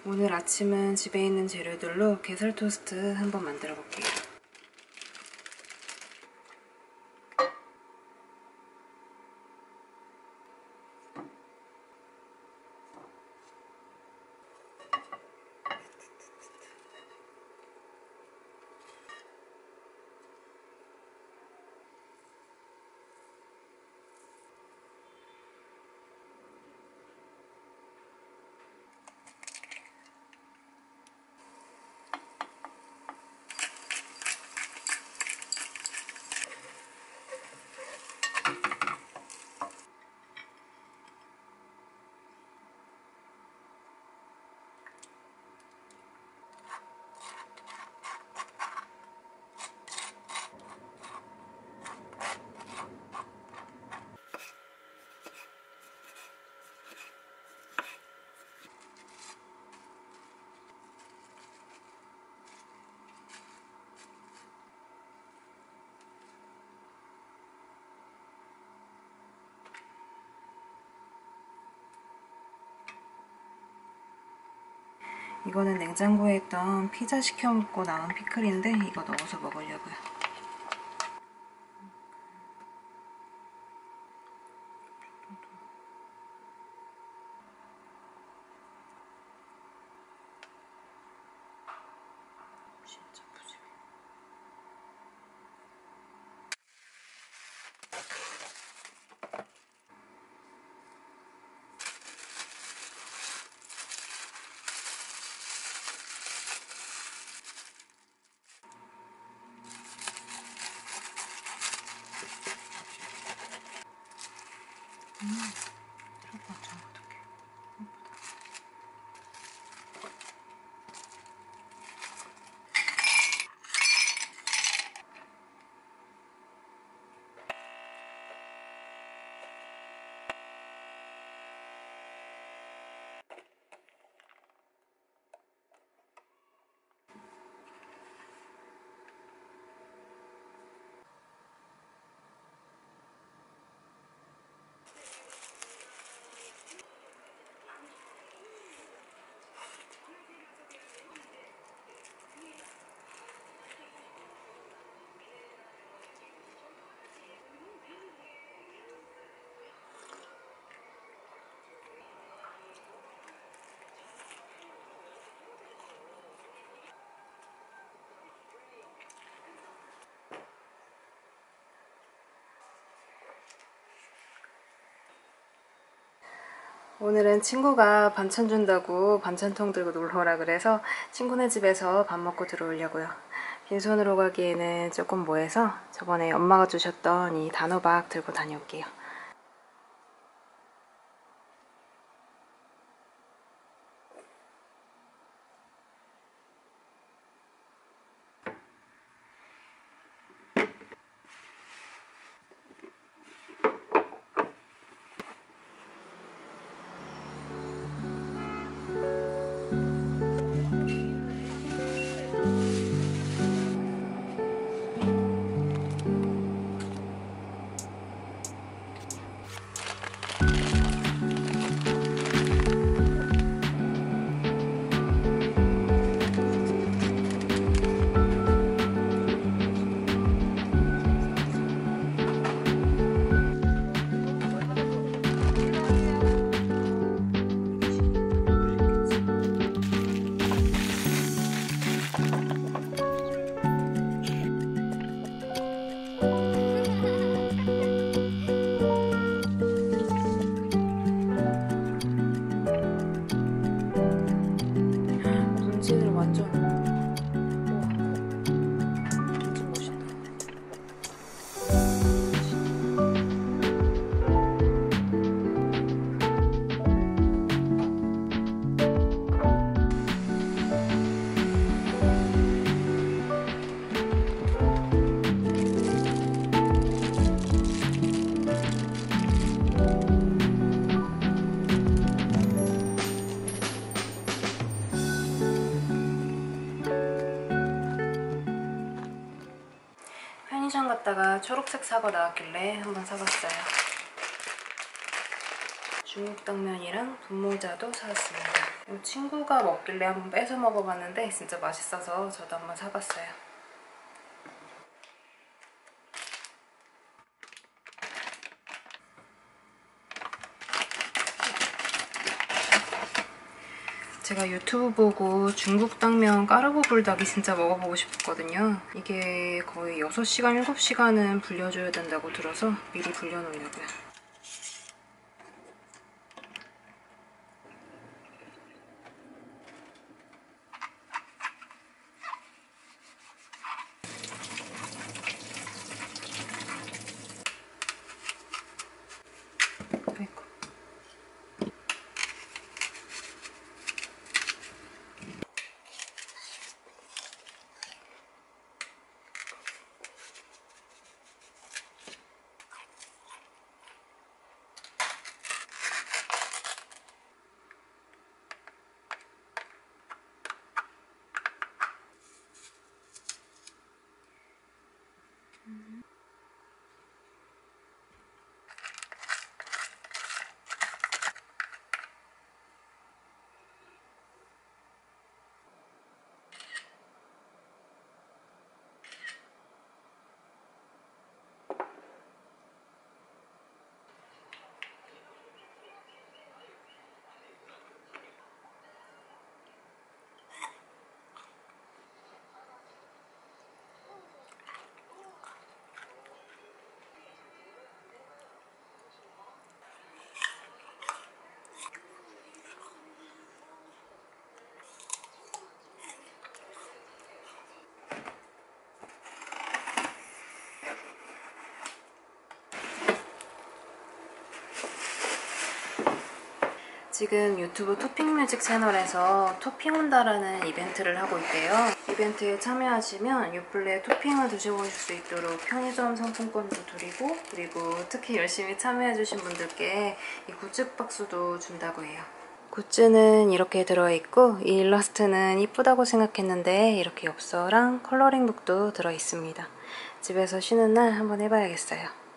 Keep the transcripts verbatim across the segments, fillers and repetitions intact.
오늘 아침은 집에 있는 재료들로 게살 토스트 한번 만들어 볼게요. 이거는 냉장고에 있던 피자 시켜 먹고 남은 피클인데 이거 넣어서 먹으려고요. 진짜 푸짐해. 음, 생각보다 잘 어떡해. 오늘은 친구가 반찬 준다고 반찬통 들고 놀러 오라 그래서 친구네 집에서 밥 먹고 들어오려고요. 빈손으로 가기에는 조금 뭐해서 저번에 엄마가 주셨던 이 단호박 들고 다녀올게요. 문지를 완전 완전 멋있다. 편의점 갔다가 초록색 사과 나왔길래 한번 사봤어요. 중국당면이랑 분모자도 사왔습니다. 친구가 먹길래 한번 빼서 먹어봤는데 진짜 맛있어서 저도 한번 사봤어요. 제가 유튜브 보고 중국 당면 까르보 불닭이 진짜 먹어보고 싶었거든요. 이게 거의 여섯 시간, 일곱 시간은 불려줘야 된다고 들어서 미리 불려놓으려고요. 아이고. 지금 유튜브 토핑뮤직 채널에서 토핑온다라는 이벤트를 하고 있대요. 이벤트에 참여하시면 유플레 토핑을 드셔보실 수 있도록 편의점 상품권도 드리고, 그리고 특히 열심히 참여해주신 분들께 이 굿즈 박스도 준다고 해요. 굿즈는 이렇게 들어있고, 이 일러스트는 이쁘다고 생각했는데 이렇게 엽서랑 컬러링북도 들어있습니다. 집에서 쉬는 날 한번 해봐야겠어요.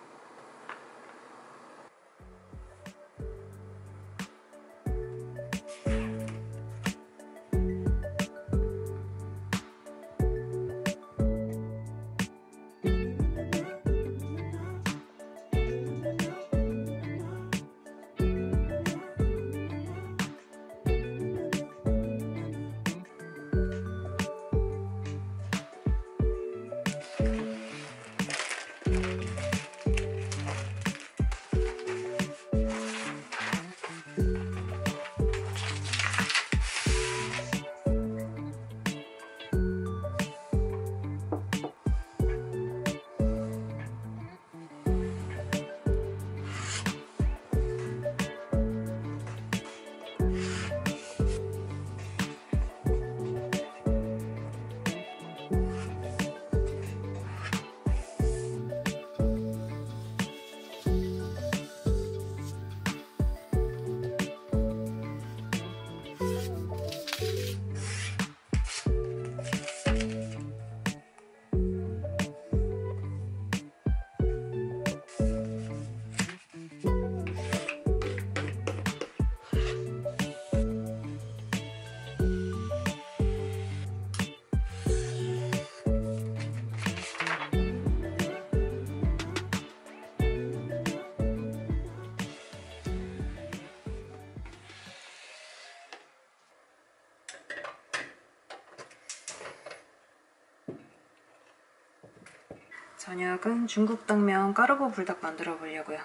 저녁은 중국 당면 까르보 불닭 만들어 보려고요.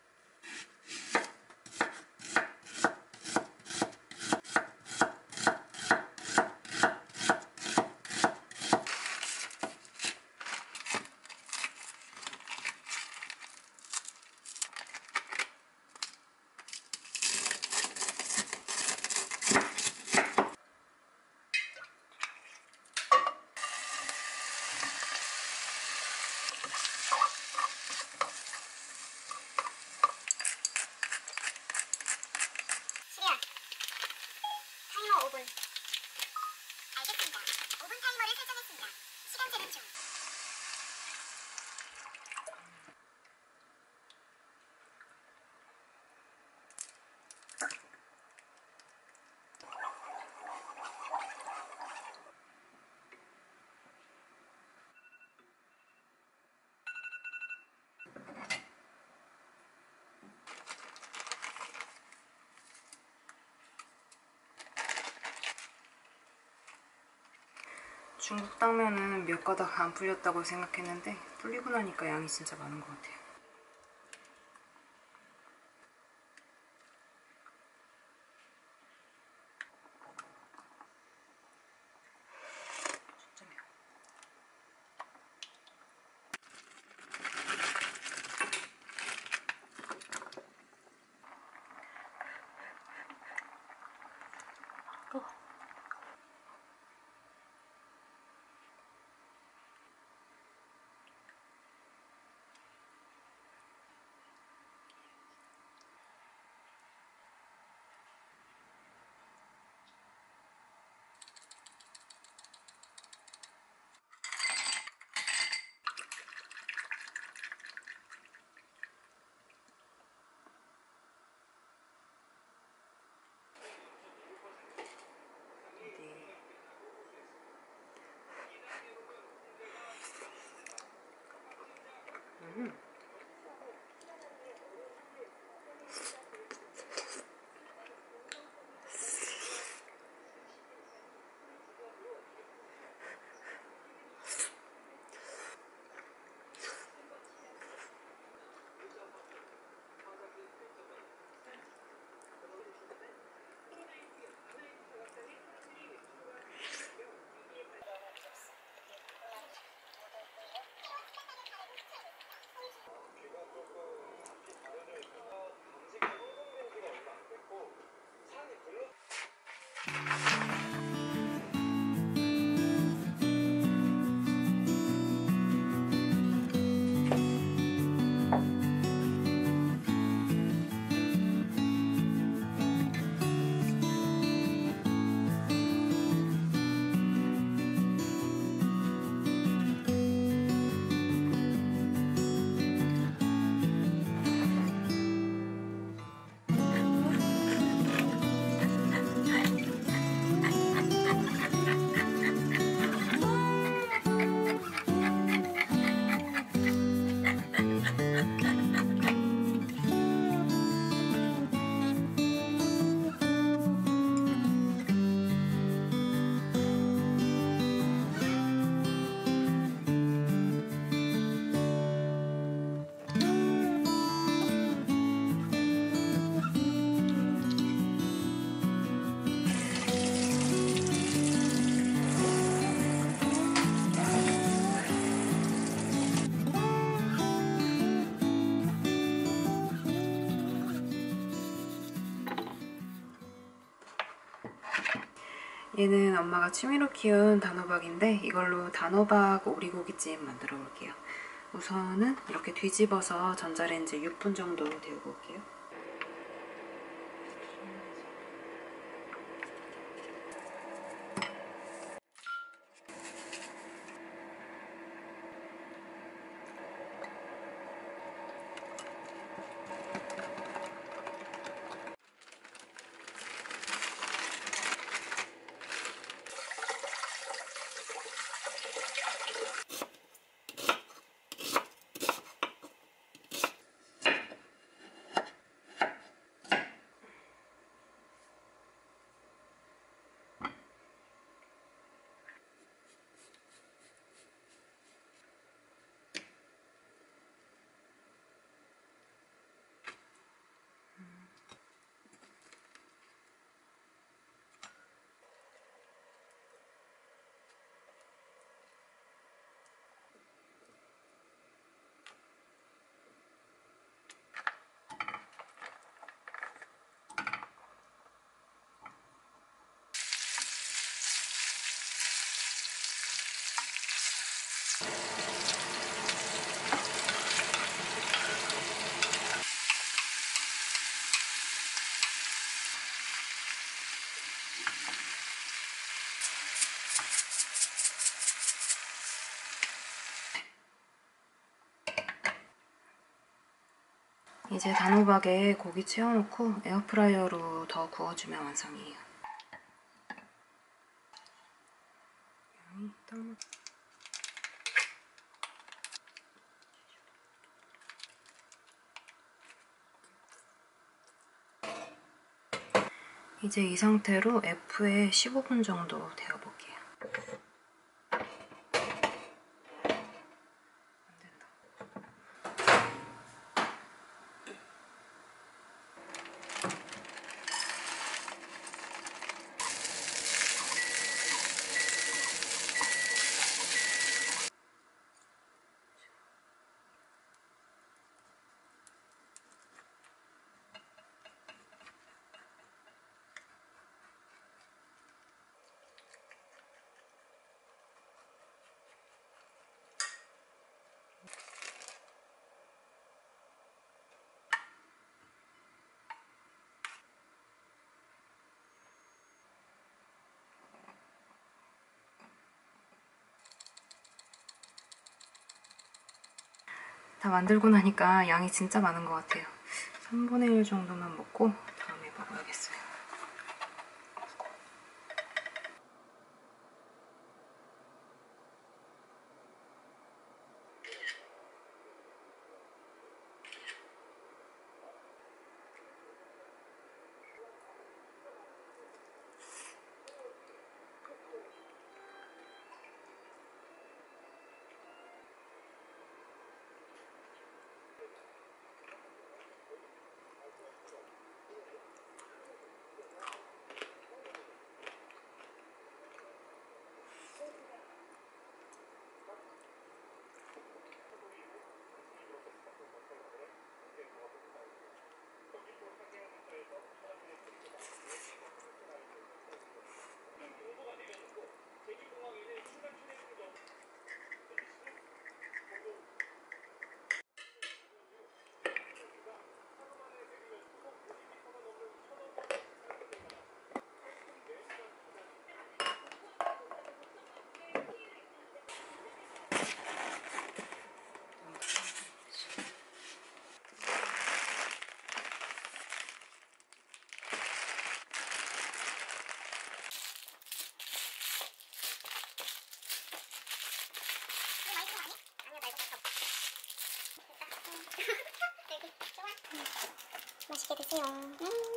오 분. 알겠습니다. 오 분 타이머를 설정했습니다. 시간 제한 중. 중국 당면은 몇 가닥 안 풀렸다고 생각했는데 풀리고 나니까 양이 진짜 많은 것 같아요. 진짜 매워. 음. 얘는 엄마가 취미로 키운 단호박인데 이걸로 단호박 오리고기찜 만들어 볼게요. 우선은 이렇게 뒤집어서 전자레인지 육 분 정도 데우고 올게요. 이제 단호박에 고기 채워놓고 에어프라이어로 더 구워주면 완성이에요. 양이 딱 맞... 이제 이 상태로 F에 십오 분 정도 데워볼게요. 다 만들고 나니까 양이 진짜 많은 것 같아요. 삼분의 일 정도만 먹고 다음에 먹어야겠어요. 맛있게 드세요. 음.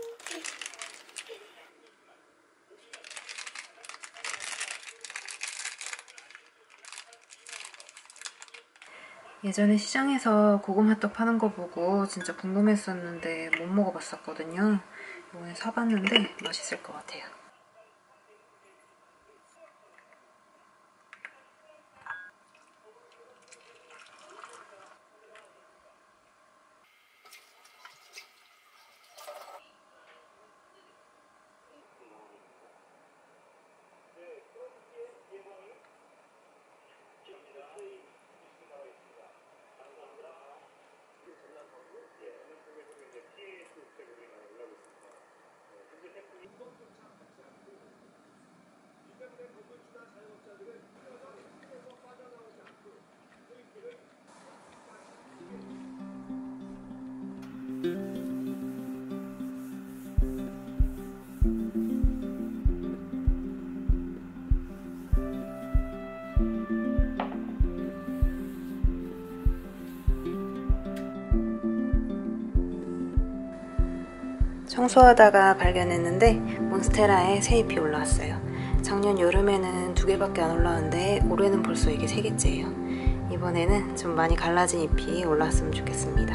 예전에 시장에서 고구마떡 파는 거 보고 진짜 궁금했었는데 못 먹어봤었거든요. 이번에 사봤는데 맛있을 것 같아요. 청소하다가 발견했는데 몬스테라에 새 잎이 올라왔어요. 작년 여름에는 두 개밖에 안 올라왔는데 올해는 벌써 이게 세 개째예요. 이번에는 좀 많이 갈라진 잎이 올라왔으면 좋겠습니다.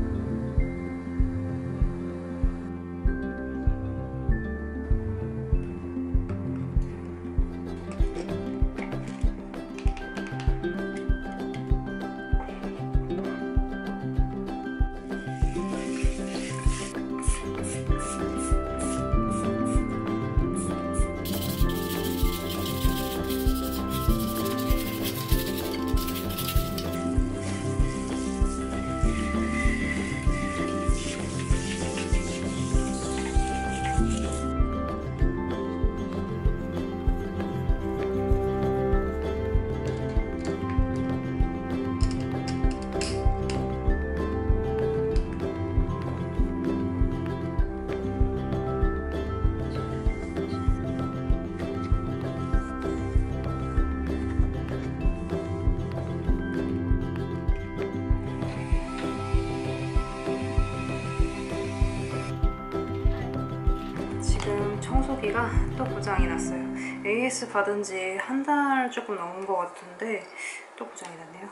청소기가 또 고장이 났어요. 에이에스 받은 지 한 달 조금 넘은 것 같은데 또 고장이 났네요.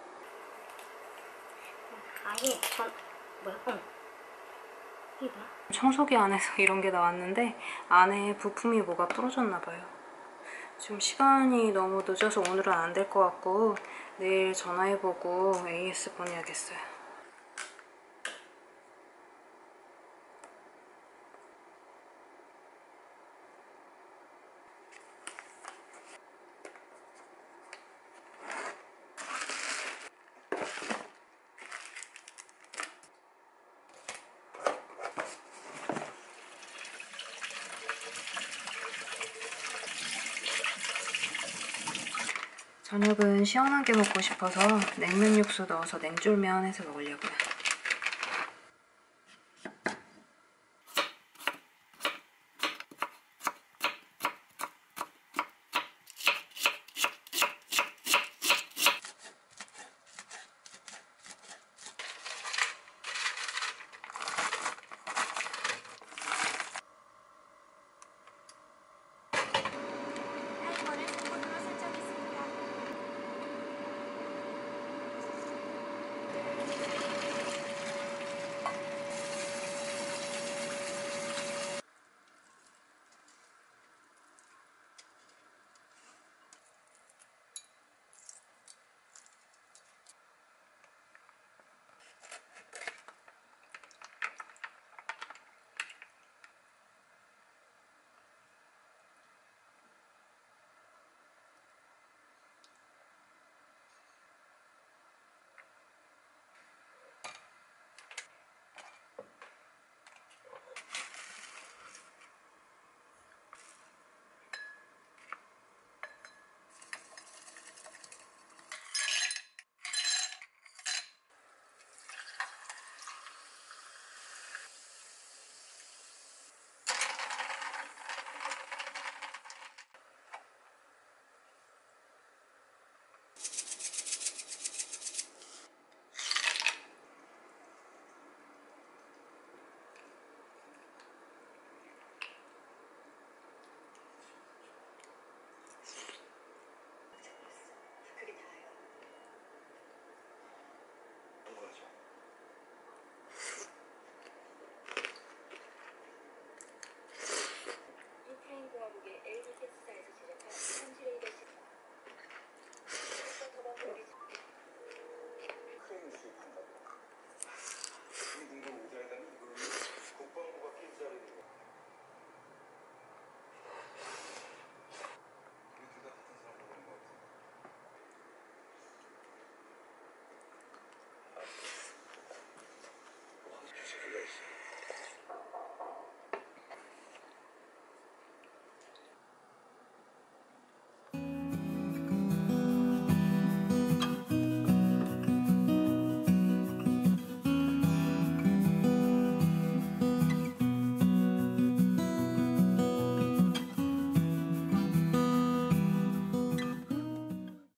아예 전 뭐야? 어. 이게 뭐야? 청소기 안에서 이런 게 나왔는데 안에 부품이 뭐가 부러졌나 봐요. 지금 시간이 너무 늦어서 오늘은 안 될 것 같고 내일 전화해보고 에이에스 보내야겠어요. 저녁은 시원한 게 먹고 싶어서 냉면 육수 넣어서 냉쫄면 해서 먹으려고요.